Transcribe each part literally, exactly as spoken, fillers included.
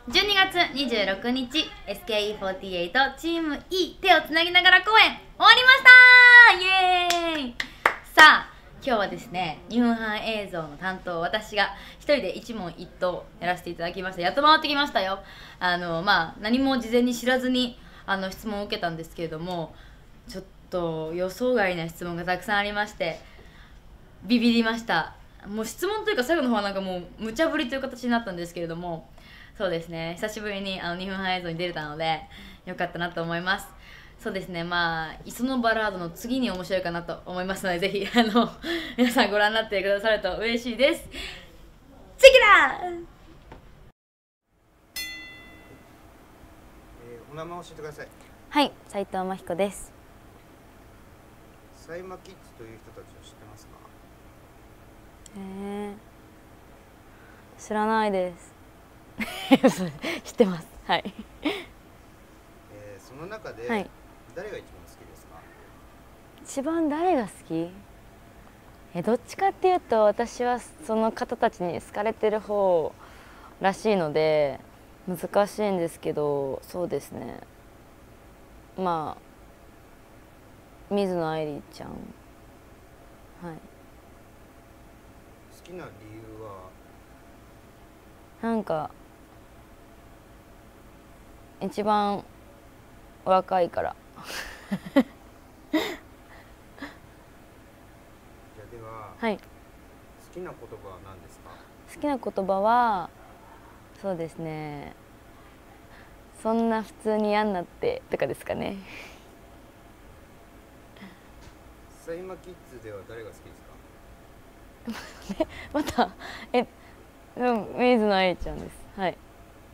じゅうにがつにじゅうろくにち エスケーイーフォーティーエイト チーム E 手をつなぎながら公演終わりましたー。イエーイ。さあ今日はですね、ニューハン映像の担当、私が一人で一問一答やらせていただきました。やっと回ってきましたよ。あのまあ何も事前に知らずにあの質問を受けたんですけれども、ちょっと予想外な質問がたくさんありましてビビりました。もう質問というか最後の方はなんかもう無茶ぶりという形になったんですけれども、そうですね、久しぶりにあのにふんはん映像に出れたのでよかったなと思います。そうですね、まあ磯のバラードの次に面白いかなと思いますので、ぜひあの皆さんご覧になってくださると嬉しいです。チェキラー。 えー、お名前を教えてください。 はい、斉藤真彦です。 サイマキッズという人たちを知ってますか？ えー、知らないです知ってます。はい、 えー、その中で、 はい、 誰が一番好きですか？ 一番誰が好き？えどっちかっていうと私はその方たちに好かれてる方らしいので難しいんですけど、そうですね、まあ水野愛理ちゃん、はい。 好きな理由は？ なんか一番若いからじゃあでは、 はい、 好きな言葉は何ですか？ 好きな言葉はそうですね、そんな普通に嫌になってとかですかねサイマキッズでは誰が好きですか？ えまたえうん水野愛ちゃんです。はい。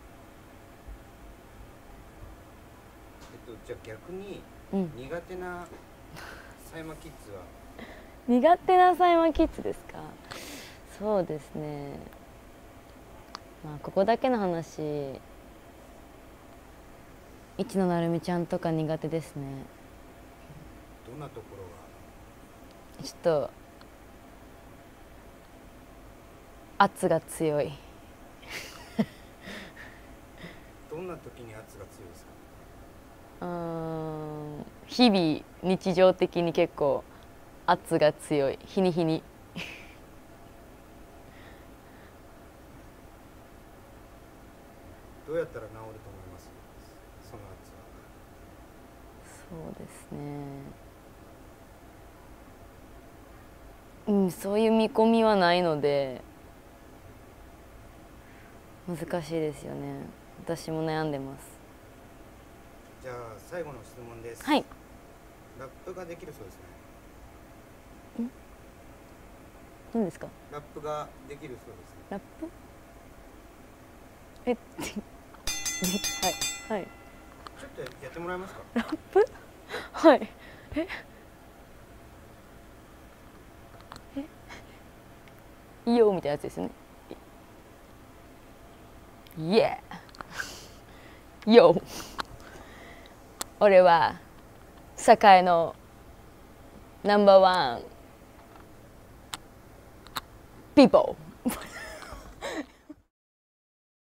えっとじゃあ逆に、 うん、 苦手なサイマキッズは？ 苦手なサイマキッズですか？そうですね、まあここだけの話、市野成美ちゃんとか苦手ですね。 どんなところが？ ちょっと圧が強いどんな時に圧が強いですか？ うーん、日々日常的に結構圧が強い、日に日にどうやったら治ると思います？その圧は。 そうですね、うん、そういう見込みはないので難しいですよね。私も悩んでます。 じゃあ最後の質問です。 はい。 ラップができるそうですね。 ん何ですか？ ラップができるそうですね。 ラップえはいはい。 ちょっとやってもらえますか？ ラップはいええいいよみたいなやつですね。イエーよ俺は栄のナンバーワンピーポー